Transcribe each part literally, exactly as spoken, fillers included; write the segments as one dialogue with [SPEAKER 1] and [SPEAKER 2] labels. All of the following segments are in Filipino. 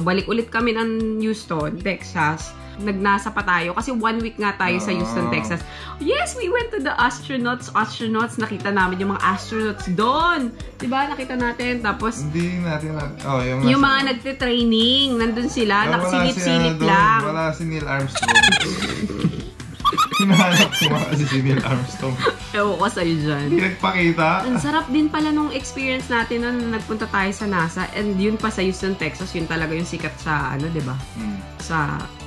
[SPEAKER 1] balik ulit kami ng Houston, Texas. Nagnasa pa tayo kasi one week nga tayo sa Houston, Texas. Yes, we went to the astronauts. Astronauts, nakita namin yung mga astronauts doon. Diba? Nakita natin. Tapos,
[SPEAKER 2] hindi natin na, oh, yung,
[SPEAKER 1] yung mga nagte-training, nandun sila, nakasilip-silip
[SPEAKER 2] si, ano,
[SPEAKER 1] lang.
[SPEAKER 2] Wala si Neil Armstrong. Hinahanap ko nga kasi si Neil Armstrong.
[SPEAKER 1] Ewan ko sa'yo dyan.
[SPEAKER 2] Hindi nagpakita.
[SPEAKER 1] Ang sarap din pala nung experience natin nung nagpunta tayo sa NASA. And yun pa sa Houston, Texas, yun talaga yung sikat sa, ano, diba? Hmm. Sa...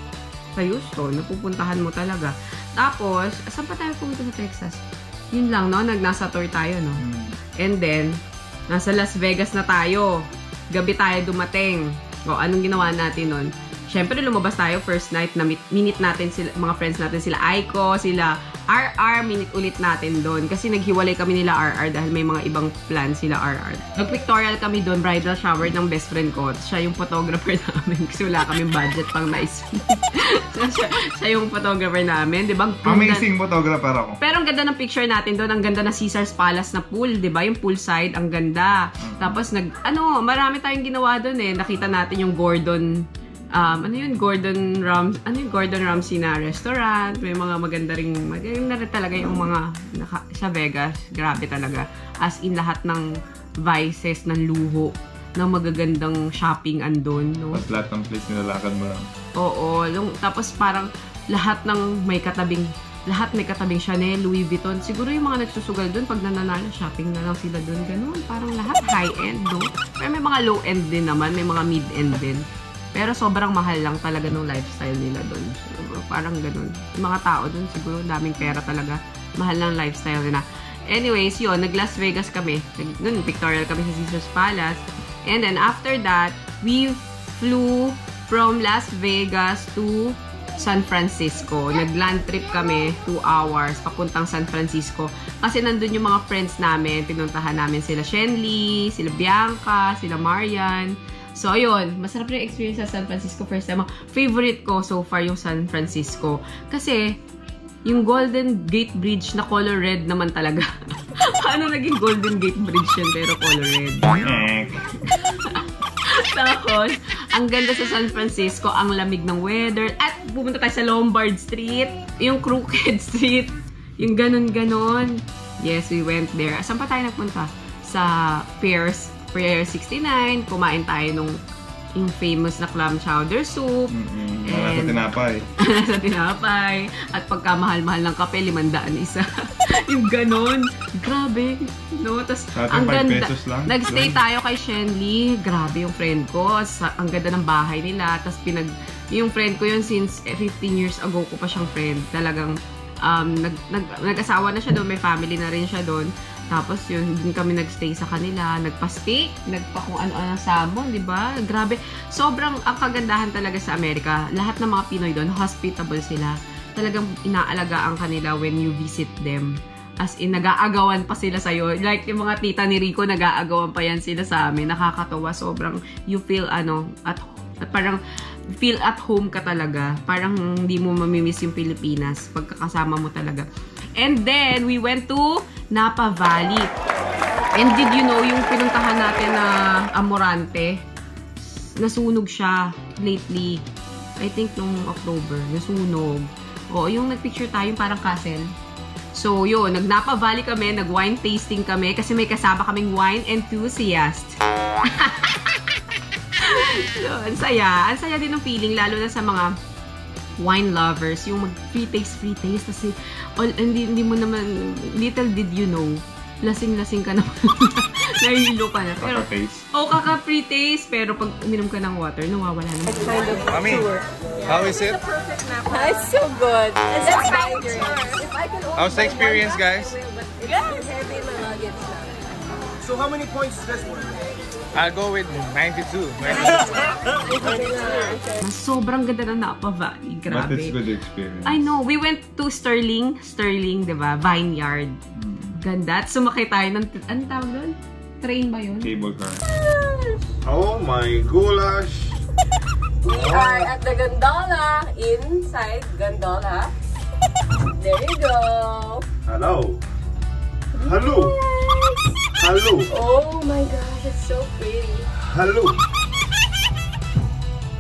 [SPEAKER 1] sa Houston, napupuntahan mo talaga. Tapos, saan pa tayo pumunta sa Texas? Yun lang, no? Nag-nasa tour tayo, no? Mm. And then, nasa Las Vegas na tayo. Gabi tayo dumating. O, anong ginawa natin nun? Siyempre, lumabas tayo first night na minute natin sila, mga friends natin, sila Aiko, sila R R, minute ulit natin doon. Kasi naghiwalay kami nila R R dahil may mga ibang plan sila R R. Nag-pictorial kami doon, bridal shower ng best friend ko. Siya yung photographer namin kasi wala kaming budget pang nice. siya, siya yung photographer namin, di ba?
[SPEAKER 2] Amazing photographer ako.
[SPEAKER 1] Pero ang ganda ng picture natin doon, ang ganda ng Caesars Palace na pool, di ba? Yung poolside, ang ganda. Mm-hmm. Tapos, nag, ano, marami tayong ginawa doon eh. Nakita natin yung Gordon... Um, ano yun? Gordon Ramsay, ano yung Gordon Ramsay na restaurant. May mga maganda ring, maganda rin talaga yung mga naka, sa Vegas. Grabe talaga. As in lahat ng vices, ng luho, ng magagandang shopping andun. No?
[SPEAKER 2] At lahat ng place nilalakad mo lang.
[SPEAKER 1] Oo. Yung, tapos parang lahat ng may katabing, lahat may katabing Chanel, Louis Vuitton. Siguro yung mga nagsusugal dun, pag nananalo, shopping na lang sila dun. Ganun. Parang lahat high-end, no? Pero may mga low-end din naman. May mga mid-end din. Pero sobrang mahal lang talaga ng lifestyle nila doon. So, parang ganun. Yung mga tao doon, siguro daming pera talaga. Mahal lang lifestyle nila. Anyways, yun, nag-Las Vegas kami. Doon, pictorial kami sa Caesars Palace. And then after that, we flew from Las Vegas to San Francisco. Nag-land trip kami, two hours, papuntang San Francisco. Kasi nandun yung mga friends namin. Pinuntahan namin sila Shenley, sila Bianca, sila Marian. So, ayun. Masarap na yung experience sa San Francisco. First time. Favorite ko so far yung San Francisco. Kasi, yung Golden Gate Bridge na color red naman talaga. Paano naging Golden Gate Bridge yun pero color red? Tapos, ang ganda sa San Francisco, ang lamig ng weather. At pumunta tayo sa Lombard Street. Yung Crooked Street. Yung ganon-ganon. Yes, we went there. Saan pa tayo nagpunta? Sa Pierce. Pier sixty-nine, kumain tayo nung yung famous na clam chowder soup.
[SPEAKER 2] Mm-hmm. Nasa tinapay.
[SPEAKER 1] Nasa tinapay. At pagkamahal-mahal ng kape, limandaan isa. Yung ganon. Grabe. No? Tapos, ang ganda. Nag-stay tayo kay Shenley. Grabe yung friend ko. Sa, ang ganda ng bahay nila. Tapos, pinag, yung friend ko yun since fifteen years ago ko pa siyang friend. Talagang, um, nag, nag, nag-asawa na siya doon. May family na rin siya doon. Tapos yun, din kami nagstay sa kanila, nagpa-steak, nagpa kung ano-ano salmon, di ba? Grabe. Sobrang ang kagandahan talaga sa Amerika. Lahat ng mga Pinoy doon, hospitable sila. Talagang inaalagaan kanila when you visit them. As in, nag-aagawan pa sila sa'yo. Like yung mga tita ni Rico, nag-aagawan pa yan sila sa amin. Nakakatawa. Sobrang you feel ano, at, at parang feel at home ka talaga. Parang hindi mo mamimiss yung Pilipinas pagkakasama mo talaga. And then, we went to Napa Valley. And did you know, yung pinuntahan natin na Amorante, nasunog siya lately. I think nung October, nasunog. Oo, yung nagpicture tayo, yung parang castle. So, yun, nag-Napa Valley kami, nag-wine tasting kami, kasi may kasama kaming wine enthusiast. So, ang saya. Ang saya din ng feeling, lalo na sa mga wine lovers, yung mag-free taste, free taste, kasi all, hindi, hindi mo naman, little did you know, lasing-lasing ka naman. Nahihilo ka na. Pero,
[SPEAKER 2] kaka-taste.
[SPEAKER 1] oh, kaka-free taste, pero pag uminom ka ng water, nawawala naman.
[SPEAKER 3] Kind of
[SPEAKER 2] Mami,
[SPEAKER 3] tour.
[SPEAKER 2] how is it?
[SPEAKER 3] It's so good. And that's vibrant.
[SPEAKER 2] How's the experience, guys?
[SPEAKER 3] Yes. Heavy my luggage now.
[SPEAKER 4] So how many points is this one?
[SPEAKER 2] I'll go with ninety-two.
[SPEAKER 1] Sobrang ganda ng Napa Valley. Grabe.
[SPEAKER 2] But it's good experience.
[SPEAKER 1] I know. We went to Sterling. Sterling, diba? Vineyard. Hmm. Ganda. At sumakay tayo ng... Anong tawag doon? Train ba yun?
[SPEAKER 2] Cable car.
[SPEAKER 4] Oh my goulash!
[SPEAKER 3] We are at the gondola. Inside gondola. There you go.
[SPEAKER 4] Hello. Hello. Hello.
[SPEAKER 3] Oh my gosh, it's so pretty.
[SPEAKER 4] Hello.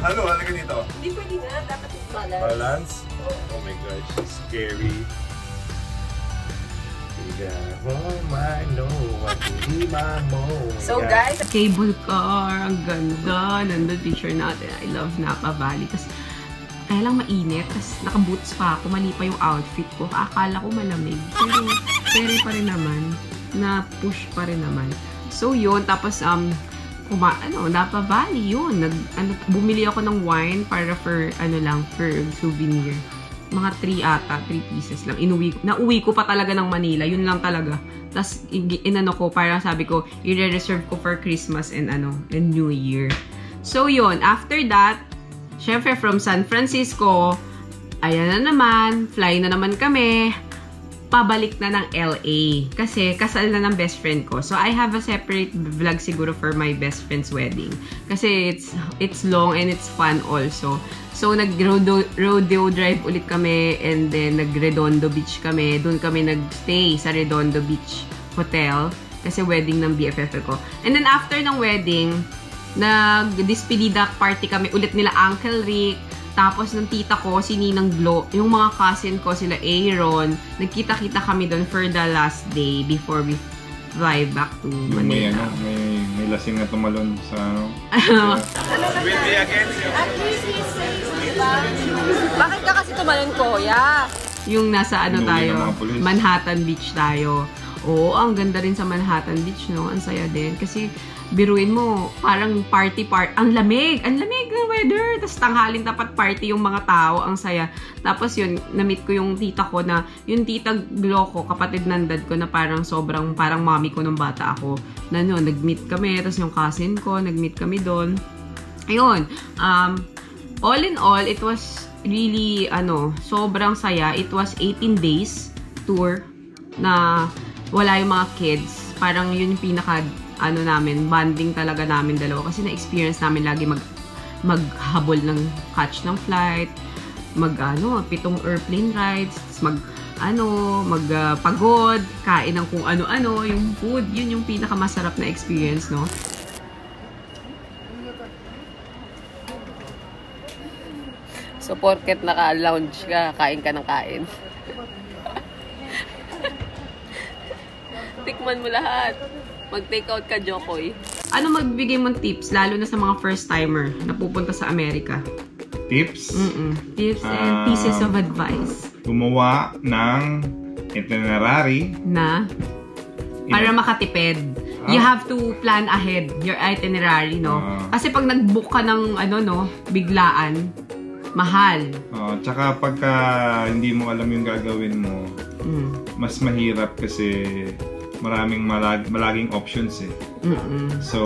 [SPEAKER 4] Halo, halika dito.
[SPEAKER 3] Hindi pwede nga, dapat yung balance.
[SPEAKER 4] Balance? Oh my gosh, scary.
[SPEAKER 3] So guys,
[SPEAKER 1] cable car, ang ganda. Nandun picture natin. I love Napa Valley. Kasi kaya lang mainit. Tapos naka-boots pa ako. Mali pa yung outfit ko. Akala ko malamig. Pero pere pa rin naman. Na-push pa rin naman. So yun. Tapos um, kuma, ano, Napa Valley yun. Nag, ano, bumili ako ng wine para for, ano lang, for souvenir. Mga three ata, three pieces lang. Inuwi, nauwi ko pa talaga ng Manila. Yun lang talaga. Tapos, inano ko, parang sabi ko, i-reserve ko for Christmas and ano, and New Year. So, yun. After that, syempre from San Francisco, ayan na naman, fly na naman kami. Pabalik na ng L A. Kasi, kasal na ng best friend ko. So, I have a separate vlog siguro for my best friend's wedding. Kasi, it's, it's long and it's fun also. So, nag-rodeo rodeo drive ulit kami and then nag-Redondo Beach kami. Doon kami nag-stay sa Redondo Beach Hotel kasi wedding ng B F F ko. And then after ng wedding, nag-despedida party kami ulit nila Uncle Rick, tapos ng tita ko, si Ninang Glo, yung mga cousin ko, sila Aaron, nagkita-kita kami doon for the last day before we fly back to Manila.
[SPEAKER 2] May, ano, may, may lasing na tumalon sa ano.
[SPEAKER 4] Will be against you.
[SPEAKER 3] bakit ka kasi tumalon ko, ya?
[SPEAKER 1] Yung nasa ano
[SPEAKER 2] Inuwi
[SPEAKER 1] tayo,
[SPEAKER 2] ng mga pulis.
[SPEAKER 1] Manhattan Beach tayo. Oo, ang ganda rin sa Manhattan Beach, no? Ang saya din. Kasi, biruin mo, parang party part. Ang lamig! Ang lamig ng weather! Tapos tanghalin tapat party yung mga tao. Ang saya. Tapos yun, na-meet ko yung tita ko na, yung tita Glo ko, kapatid ng dad ko na parang sobrang, parang mommy ko nung bata ako. Na no, nag-meet kami. Tapos yung cousin ko, nag-meet kami doon. Ayun. Um, all in all, it was really, ano, sobrang saya. It was eighteen days tour na wala yung mga kids. Parang yun yung pinaka, ano namin, bonding talaga namin dalawa. Kasi na-experience namin lagi mag, maghabol ng catch ng flight, mag, ano, pitong airplane rides, mag, ano, mag, uh, pagod, kain ng kung ano-ano, yung food, yun yung pinaka-masarap na experience, no?
[SPEAKER 3] So, porket naka-lounge ka, kain ka ng kain. Tikman mo lahat. Mag-take out ka, Jokoy.
[SPEAKER 1] Ano magbibigay mong tips, lalo na sa mga first-timer na pupunta sa Amerika?
[SPEAKER 2] Tips?
[SPEAKER 1] Mm-mm. Tips and
[SPEAKER 2] Um,
[SPEAKER 1] pieces of advice.
[SPEAKER 2] Gumawa ng itinerary.
[SPEAKER 1] Na? Para makatipid.
[SPEAKER 2] Ah.
[SPEAKER 1] You have to plan ahead your itinerary, no?
[SPEAKER 2] Ah.
[SPEAKER 1] Kasi pag nag-book ka ng, ano, no, biglaan, mahal.
[SPEAKER 2] Uh, tsaka pagka hindi mo alam yung gagawin mo,
[SPEAKER 1] Mm.
[SPEAKER 2] mas mahirap kasi maraming malag malaging options eh.
[SPEAKER 1] Mm-mm.
[SPEAKER 2] So,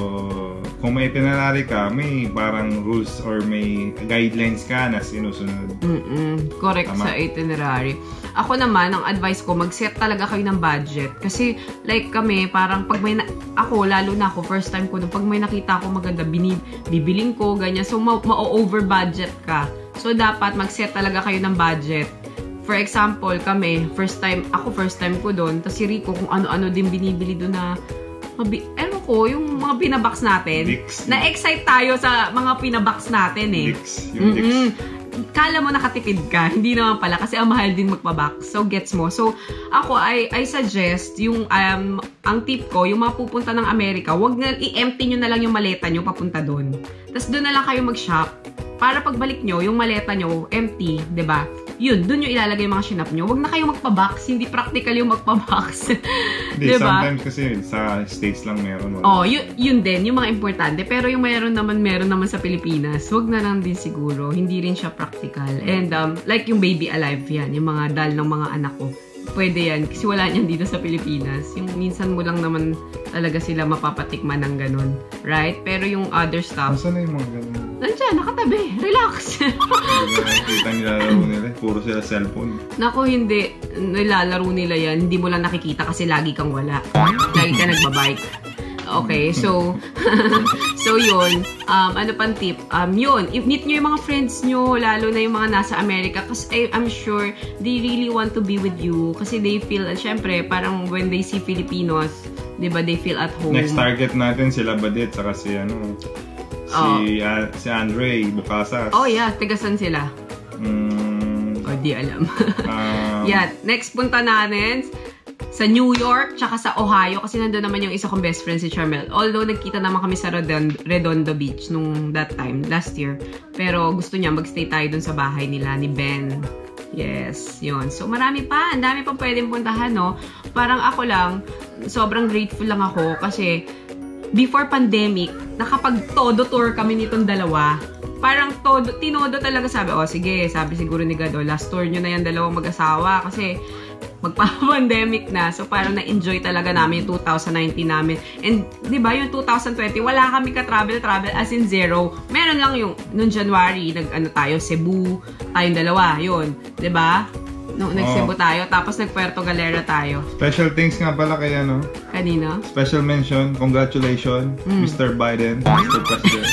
[SPEAKER 2] kung may itinerary ka, may parang rules or may guidelines ka na sinusunod.
[SPEAKER 1] Mm-mm. Correct.
[SPEAKER 2] Tama.
[SPEAKER 1] Sa itinerary. Ako naman, ang advice ko, mag-set talaga kayo ng budget. Kasi, like kami, parang pag may, na ako, lalo na ako, first time ko, pag may nakita ako maganda, binib bibiling ko, ganyan. So, ma-over budget ka. So, dapat mag-set talaga kayo ng budget. For example, kami, first time, ako first time ko doon, tapos si Rico, kung ano-ano din binibili doon na, mabi, ano ko, yung mga pinabox natin.
[SPEAKER 2] Dicks.
[SPEAKER 1] Na-excite tayo sa mga pinabox natin eh.
[SPEAKER 2] Dicks. Yung
[SPEAKER 1] Mm-mm.
[SPEAKER 2] Dicks.
[SPEAKER 1] Kala mo nakatipid ka, hindi naman pala kasi ang mahal din magpa-box. So gets mo. So ako I I suggest yung um ang tip ko, yung mga pupunta ng Amerika, wag na i-empty niyo na lang yung maleta niyo papunta doon. Tapos doon na lang kayo mag-shop para pagbalik niyo yung maleta niyo empty, 'di ba? Yun, doon yung ilalagay yung mga shinap nyo. Huwag na kayo magpa-box. Hindi practical yung magpa-box.
[SPEAKER 2] Hindi,
[SPEAKER 1] diba?
[SPEAKER 2] sometimes kasi sa States lang meron. Wala.
[SPEAKER 1] Oh, yun, yun din, yung mga importante. Pero yung meron naman, meron naman sa Pilipinas. Huwag na lang din siguro. Hindi rin siya practical. And um, like yung Baby Alive yan, yung mga dal ng mga anak ko. Pwede yan. Kasi wala niyan dito sa Pilipinas. Yung minsan mo lang naman talaga sila mapapatikman ng ganun. Right? Pero yung other stuff,
[SPEAKER 2] Nasaan na yung mga ganun?
[SPEAKER 1] nandiyan, nakatabi. Relax.
[SPEAKER 2] Kita nilalaro nila. Puro sila cellphone.
[SPEAKER 1] Naku, hindi. Nilalaro nila yan. Hindi mo lang nakikita kasi lagi kang wala. Lagi ka nagbabike. Okay, so, so yun. Um, ano pang tip? Um, yun, meet nyo yung mga friends nyo, lalo na yung mga nasa Amerika. Kasi I'm sure they really want to be with you. Kasi they feel, uh, syempre, parang when they see Filipinos, di ba, they feel at home.
[SPEAKER 2] Next target natin sila Badet, saka si ano,
[SPEAKER 1] Oh.
[SPEAKER 2] Si, uh, si Andre, Bukasas.
[SPEAKER 1] Oh yeah, tigasan sila.
[SPEAKER 2] Mm,
[SPEAKER 1] oh, di alam.
[SPEAKER 2] um,
[SPEAKER 1] yeah, next punta natin sa New York, tsaka sa Ohio, kasi nandun naman yung isa kong best friend si Charmel. Although, nagkita naman kami sa Redondo, Redondo Beach nung that time, last year. Pero gusto niya, magstay tayo dun sa bahay nila ni Ben. Yes, yun. So, marami pa. Ang dami pa pwedeng puntahan, no? Parang ako lang, sobrang grateful lang ako kasi before pandemic, nakapag-todo tour kami nitong dalawa. Parang todo, tinodo talaga sabi, oh sige, sabi siguro ni Gado, last tour nyo na yan dalawang mag-asawa kasi magpa-pandemic na. So, parang na-enjoy talaga namin yung two thousand nineteen namin. And, di ba, yung two thousand twenty, wala kami ka-travel-travel as in zero. Meron lang yung, noong January, nag-ano tayo, Cebu, tayong dalawa, yun. Di ba? No, nag-Cebu oh. tayo, tapos nag-Puerto Galera tayo.
[SPEAKER 2] Special thanks nga pala kay ano?
[SPEAKER 1] Kanina?
[SPEAKER 2] Special mention, congratulations, mm. Mister Biden, Mister President.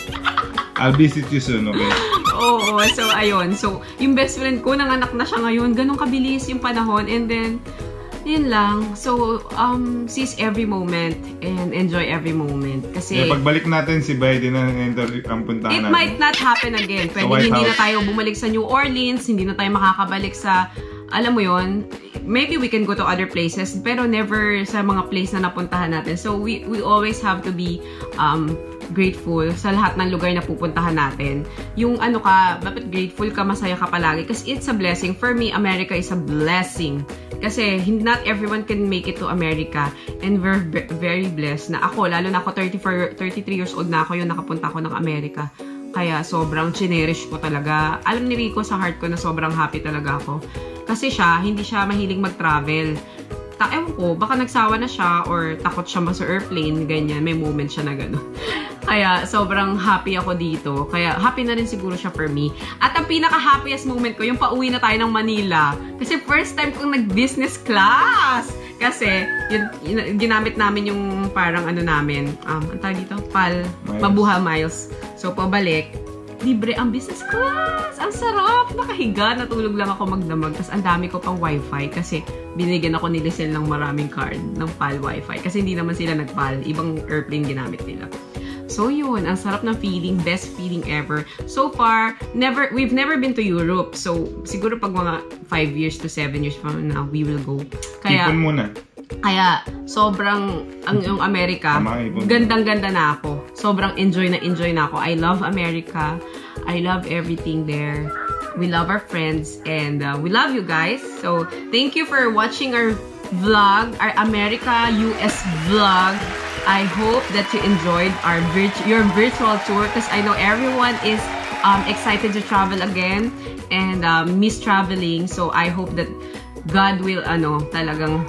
[SPEAKER 2] I'll visit you soon, okay?
[SPEAKER 1] Oo, so ayun. So, yung best friend ko, nanganak na siya ngayon. Ganun kabilis yung panahon. And then, yun lang. So, um, seize every moment and enjoy every moment. Kasi,
[SPEAKER 2] yeah, pagbalik natin si Biden ang, ang puntahan
[SPEAKER 1] it
[SPEAKER 2] natin.
[SPEAKER 1] might not happen again. Pwede hindi na tayo bumalik sa New Orleans, hindi na tayo makakabalik sa, alam mo yun, maybe we can go to other places, pero never sa mga place na napuntahan natin. So, we, we always have to be, um, grateful sa lahat ng lugar na pupuntahan natin. Yung ano ka, dapat grateful ka, masaya ka palagi. Kasi it's a blessing. For me, America is a blessing. Kasi not everyone can make it to America. And we're very blessed na ako, lalo na ako, thirty-four, thirty-three years old na ako, yung nakapunta ako ng Amerika. Kaya sobrang chinerish ko talaga. Alam ni Rico sa heart ko na sobrang happy talaga ako. Kasi siya, hindi siya mahilig mag-travel. Ewan ko, baka nagsawa na siya or takot siya sa airplane, ganyan. May moment siya na gano'n. Kaya sobrang happy ako dito. Kaya happy na rin siguro siya for me. At ang pinaka-happiest moment ko, yung pauwi na tayo ng Manila. Kasi first time kong nag-business class. Kasi yun, yun, ginamit namin yung parang ano namin, um, ang tawag dito? Pal, miles. Mabuha miles. So pabalik, libre ang business class! Ang sarap! Nakahiga, natulog lang ako magdamag. Tapos ang dami ko pang wifi kasi binigyan ako ni Lizelle ng maraming card ng P A L wifi. Kasi hindi naman sila nag-P A L. Ibang airplane ginamit nila. So yun, ang sarap ng feeling, best feeling ever. So far, never we've never been to Europe. So siguro pag mga five years to seven years from now, we will go. Kaya,
[SPEAKER 2] Tipon muna.
[SPEAKER 1] Kaya, sobrang, ang yung Amerika, gandang-ganda na ako. Sobrang enjoy na enjoy na ako. I love America. I love everything there. We love our friends. And uh, we love you guys. So, thank you for watching our vlog, our America U S vlog. I hope that you enjoyed our virtu your virtual tour because I know everyone is um, excited to travel again and um, miss traveling. So, I hope that God will, ano, talagang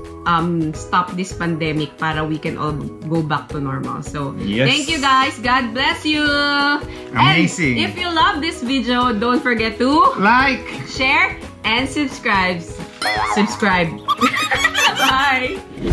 [SPEAKER 1] Um, stop this pandemic para we can all go back to normal. So,
[SPEAKER 2] yes.
[SPEAKER 1] Thank you guys. God bless you.
[SPEAKER 2] Amazing.
[SPEAKER 1] And if you love this video, don't forget to
[SPEAKER 2] like,
[SPEAKER 1] share, and subscribe. Subscribe. Bye.